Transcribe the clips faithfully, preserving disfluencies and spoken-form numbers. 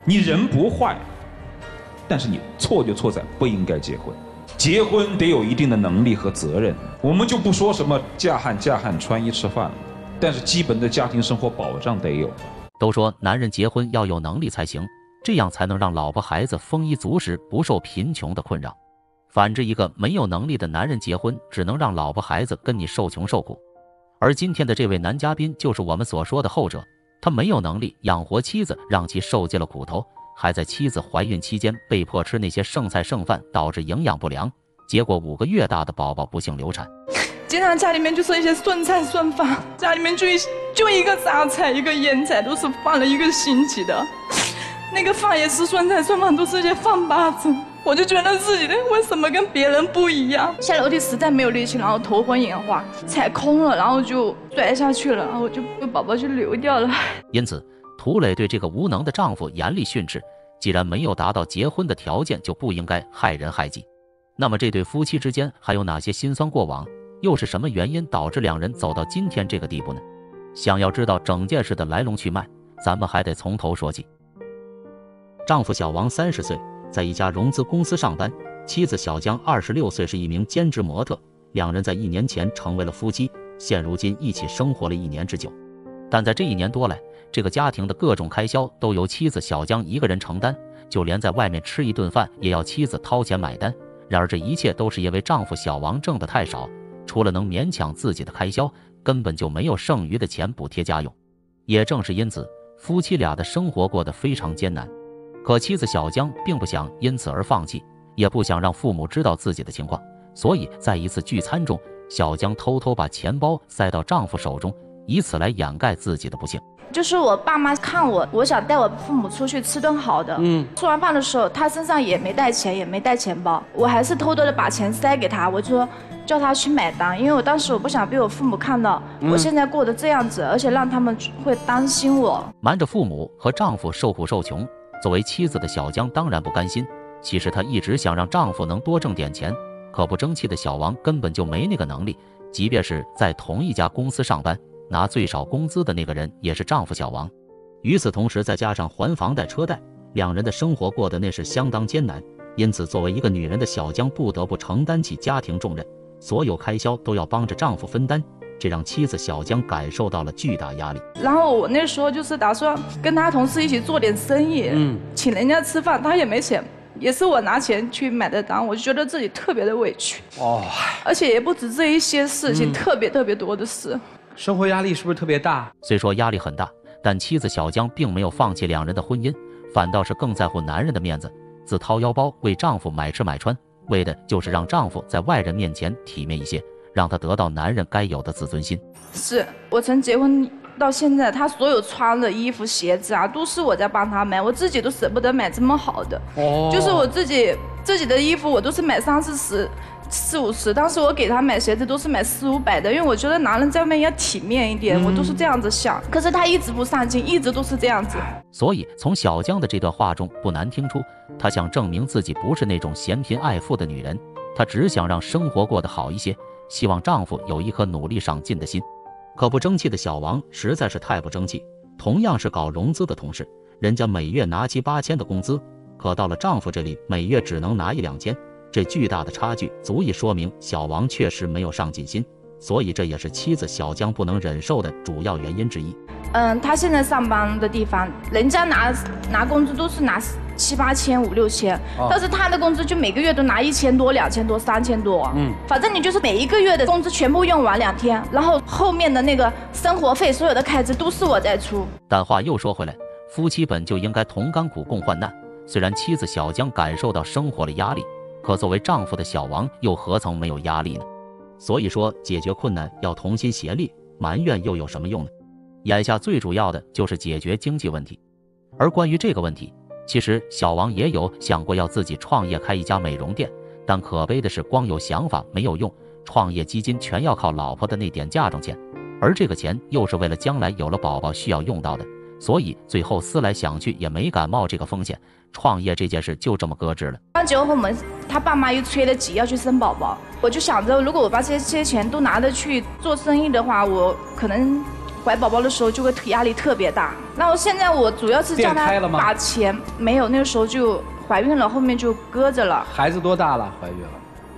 你人不坏，但是你错就错在不应该结婚。结婚得有一定的能力和责任，我们就不说什么嫁汉嫁汉穿衣吃饭了，但是基本的家庭生活保障得有。 都说男人结婚要有能力才行，这样才能让老婆孩子丰衣足食，不受贫穷的困扰。反之，一个没有能力的男人结婚，只能让老婆孩子跟你受穷受苦。而今天的这位男嘉宾就是我们所说的后者，他没有能力养活妻子，让其受尽了苦头，还在妻子怀孕期间被迫吃那些剩菜剩饭，导致营养不良，结果五个月大的宝宝不幸流产。 经常家里面就是一些剩菜剩饭，家里面就一就一个杂菜一个腌菜，都是放了一个星期的，那个饭也是剩菜剩饭，都是一些饭巴子。我就觉得自己的为什么跟别人不一样？下楼梯实在没有力气，然后头昏眼花，踩空了，然后就摔下去了，然后就被宝宝就流掉了。 因此，涂磊对这个无能的丈夫严厉训斥：既然没有达到结婚的条件，就不应该害人害己。那么，这对夫妻之间还有哪些辛酸过往？又是什么原因导致两人走到今天这个地步呢？想要知道整件事的来龙去脉，咱们还得从头说起。丈夫小王三十岁，在一家融资公司上班，妻子小江二十六岁，是一名兼职模特。两人在一年前成为了夫妻，现如今一起生活了一年之久。但在这一年多来，这个家庭的各种开销都由妻子小江一个人承担，就连在外面吃一顿饭也要妻子掏钱买单。然而这一切都是因为丈夫小王挣得太少，除了能勉强自己的开销，根本就没有剩余的钱补贴家用。也正是因此，夫妻俩的生活过得非常艰难。可妻子小江并不想因此而放弃，也不想让父母知道自己的情况，所以在一次聚餐中，小江偷偷把钱包塞到丈夫手中，以此来掩盖自己的不幸。 就是我爸妈看我，我想带我父母出去吃顿好的。嗯，吃完饭的时候，他身上也没带钱，也没带钱包，我还是偷偷的把钱塞给他，我就说叫他去买单，因为我当时我不想被我父母看到我现在过得这样子，而且让他们会担心我。 瞒着父母和丈夫受苦受穷，作为妻子的小江当然不甘心。其实她一直想让丈夫能多挣点钱，可不争气的小王根本就没那个能力。即便是在同一家公司上班，拿最少工资的那个人也是丈夫小王。与此同时，再加上还房贷车贷，两人的生活过得那是相当艰难。因此作为一个女人的小江不得不承担起家庭重任，所有开销都要帮着丈夫分担，这让妻子小江感受到了巨大压力。 然后我那时候就是打算跟他同事一起做点生意，嗯，请人家吃饭，他也没钱，也是我拿钱去买的单，我就觉得自己特别的委屈哦，而且也不止这一些事情，嗯，特别特别多的事。 生活压力是不是特别大？ 虽说压力很大，但妻子小江并没有放弃两人的婚姻，反倒是更在乎男人的面子，自掏腰包为丈夫买吃买穿，为的就是让丈夫在外人面前体面一些，让他得到男人该有的自尊心。 是我从结婚到现在，他所有穿的衣服鞋子啊，都是我在帮他买，我自己都舍不得买这么好的。哦，就是我自己自己的衣服，我都是买三四十四五十，当时我给他买鞋子都是买四五百的，因为我觉得男人在外面要体面一点，嗯，我都是这样子想。可是他一直不上进，一直都是这样子。 所以从小江的这段话中不难听出，她想证明自己不是那种嫌贫爱富的女人，她只想让生活过得好一些，希望丈夫有一颗努力上进的心。可不争气的小王实在是太不争气，同样是搞融资的同事，人家每月拿七八千的工资，可到了丈夫这里每月只能拿一两千。这巨大的差距足以说明小王确实没有上进心，所以这也是妻子小江不能忍受的主要原因之一。 嗯，他现在上班的地方，人家拿拿工资都是拿七八千、五六千，哦，但是他的工资就每个月都拿一千多、两千多、三千多。嗯，反正你就是每一个月的工资全部用完两天，然后后面的那个生活费、所有的开支都是我在出。 但话又说回来，夫妻本就应该同甘苦共患难。虽然妻子小江感受到生活的压力，可作为丈夫的小王又何曾没有压力呢？所以说，解决困难要同心协力，埋怨又有什么用呢？眼下最主要的就是解决经济问题。而关于这个问题，其实小王也有想过要自己创业开一家美容店，但可悲的是光有想法没有用，创业基金全要靠老婆的那点嫁妆钱，而这个钱又是为了将来有了宝宝需要用到的，所以最后思来想去也没敢冒这个风险，创业这件事就这么搁置了。 刚结婚后，我们他爸妈又催得急要去生宝宝，我就想着，如果我把这些这些钱都拿着去做生意的话，我可能怀宝宝的时候就会压力特别大。然后现在我主要是叫他把钱，没有，那个时候就怀孕了，后面就搁着了。 孩子多大了？怀孕了？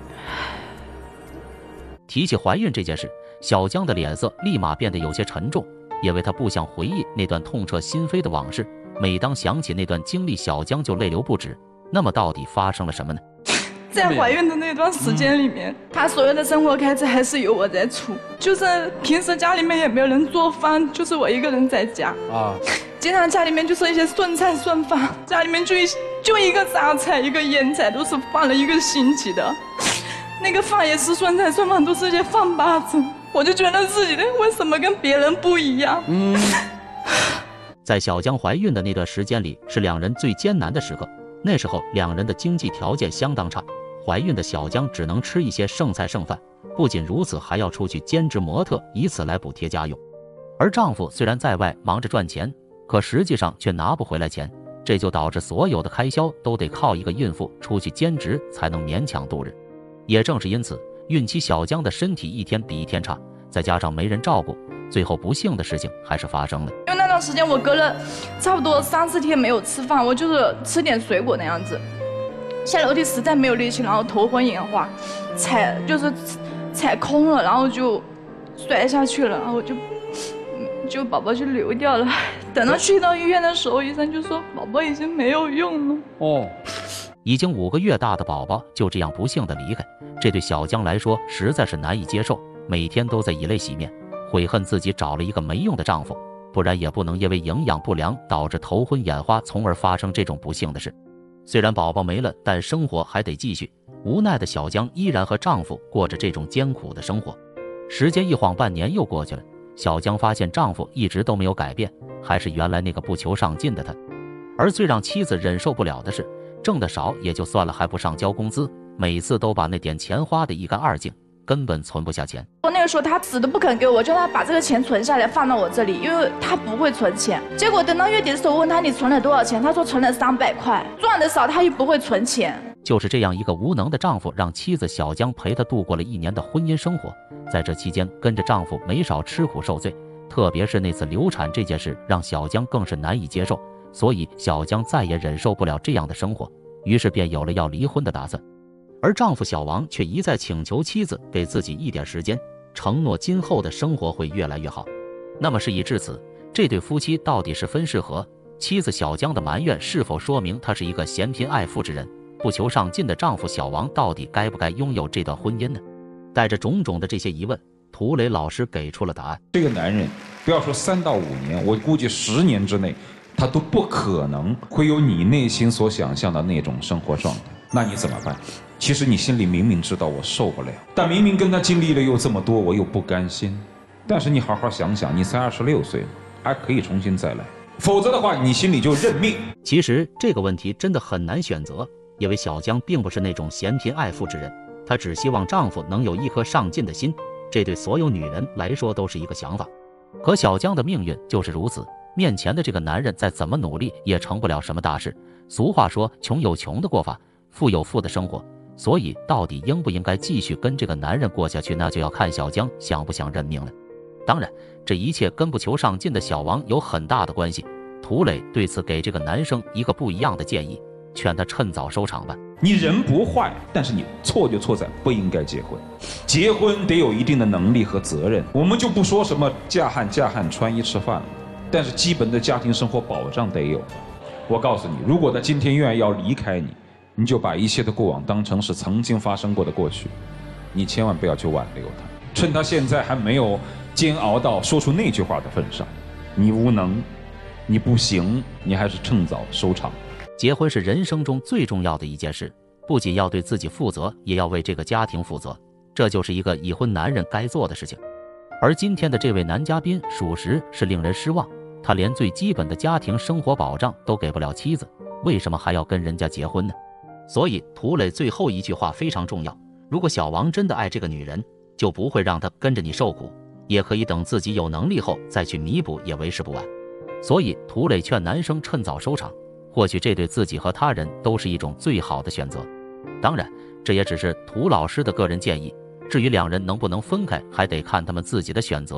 提起怀孕这件事，小江的脸色立马变得有些沉重，因为他不想回忆那段痛彻心扉的往事。每当想起那段经历，小江就泪流不止。那么到底发生了什么呢？ 在怀孕的那段时间里面，他所有的生活开支还是由我在出，就是平时家里面也没有人做饭，就是我一个人在家啊。经常家里面就是一些剩菜剩饭，家里面就一就一个榨菜一个腌菜，都是放了一个星期的。那个饭也是剩菜剩饭，都是一些饭把子。我就觉得自己的为什么跟别人不一样？嗯。 在小江怀孕的那段时间里，是两人最艰难的时刻。那时候两人的经济条件相当差，怀孕的小江只能吃一些剩菜剩饭，不仅如此，还要出去兼职模特，以此来补贴家用。而丈夫虽然在外忙着赚钱，可实际上却拿不回来钱，这就导致所有的开销都得靠一个孕妇出去兼职才能勉强度日。也正是因此，孕期小江的身体一天比一天差，再加上没人照顾，最后不幸的事情还是发生了。 因为那段时间我隔了差不多三四天没有吃饭，我就是吃点水果那样子。下楼梯实在没有力气，然后头昏眼花，踩就是踩空了，然后就摔下去了，然后就就宝宝就流掉了。等到去到医院的时候，医生就说宝宝已经没有用了。哦， 已经五个月大的宝宝就这样不幸的离开，这对小江来说实在是难以接受，每天都在以泪洗面，悔恨自己找了一个没用的丈夫，不然也不能因为营养不良导致头昏眼花，从而发生这种不幸的事。虽然宝宝没了，但生活还得继续。无奈的小江依然和丈夫过着这种艰苦的生活。时间一晃，半年又过去了，小江发现丈夫一直都没有改变，还是原来那个不求上进的他。而最让妻子忍受不了的是，挣得少也就算了，还不上交工资，每次都把那点钱花得一干二净，根本存不下钱。 我那个时候他死都不肯给我，叫他把这个钱存下来放到我这里，因为他不会存钱。结果等到月底的时候问他你存了多少钱，他说存了三百块，赚的少他又不会存钱。 就是这样一个无能的丈夫，让妻子小江陪他度过了一年的婚姻生活。在这期间跟着丈夫没少吃苦受罪，特别是那次流产这件事让小江更是难以接受，所以小江再也忍受不了这样的生活，于是便有了要离婚的打算。而丈夫小王却一再请求妻子给自己一点时间，承诺今后的生活会越来越好。那么事已至此，这对夫妻到底是分是合？妻子小江的埋怨是否说明她是一个嫌贫爱富之人？不求上进的丈夫小王到底该不该拥有这段婚姻呢？带着种种的这些疑问，涂磊老师给出了答案。 这个男人不要说三到五年，我估计十年之内他都不可能会有你内心所想象的那种生活状态。那你怎么办？其实你心里明明知道我受不了，但明明跟他经历了又这么多，我又不甘心。但是你好好想想，你才二十六岁了，还可以重新再来，否则的话你心里就认命。 其实这个问题真的很难选择，因为小江并不是那种嫌贫爱富之人，她只希望丈夫能有一颗上进的心，这对所有女人来说都是一个想法。可小江的命运就是如此，面前的这个男人再怎么努力也成不了什么大事。俗话说穷有穷的过法，富有富的生活，所以到底应不应该继续跟这个男人过下去，那就要看小江想不想认命了。当然这一切跟不求上进的小王有很大的关系。涂磊对此给这个男生一个不一样的建议，劝他趁早收场吧。 你人不坏，但是你错就错在不应该结婚。结婚得有一定的能力和责任，我们就不说什么嫁汉嫁汉穿衣吃饭了，但是基本的家庭生活保障得有。我告诉你，如果他今天愿意要离开你，你就把一切的过往当成是曾经发生过的过去，你千万不要去挽留他。趁他现在还没有煎熬到说出那句话的份上，你无能，你不行，你还是趁早收场。 结婚是人生中最重要的一件事，不仅要对自己负责，也要为这个家庭负责，这就是一个已婚男人该做的事情。而今天的这位男嘉宾属实是令人失望，他连最基本的家庭生活保障都给不了妻子，为什么还要跟人家结婚呢？所以涂磊最后一句话非常重要，如果小王真的爱这个女人，就不会让她跟着你受苦，也可以等自己有能力后再去弥补，也为时不晚。所以涂磊劝男生趁早收场，或许这对自己和他人都是一种最好的选择。当然这也只是涂老师的个人建议，至于两人能不能分开，还得看他们自己的选择。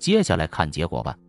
接下来看结果吧。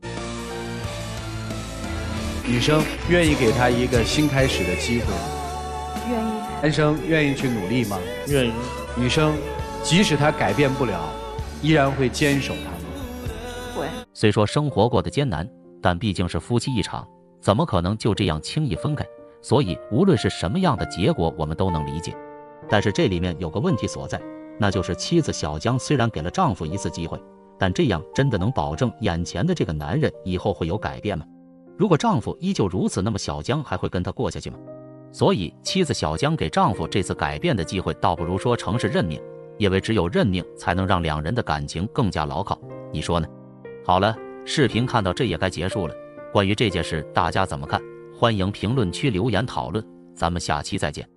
女生愿意给他一个新开始的机会吗？ 愿意。 男生愿意去努力吗？ 愿意。 女生即使他改变不了，依然会坚守他吗？ 会。 虽说生活过得艰难，但毕竟是夫妻一场，怎么可能就这样轻易分开？所以无论是什么样的结果，我们都能理解。但是这里面有个问题所在，那就是妻子小江虽然给了丈夫一次机会，但这样真的能保证眼前的这个男人以后会有改变吗？如果丈夫依旧如此，那么小江还会跟他过下去吗？所以妻子小江给丈夫这次改变的机会，倒不如说成是认命，因为只有认命才能让两人的感情更加牢靠，你说呢？好了，视频看到这也该结束了，关于这件事大家怎么看？欢迎评论区留言讨论，咱们下期再见。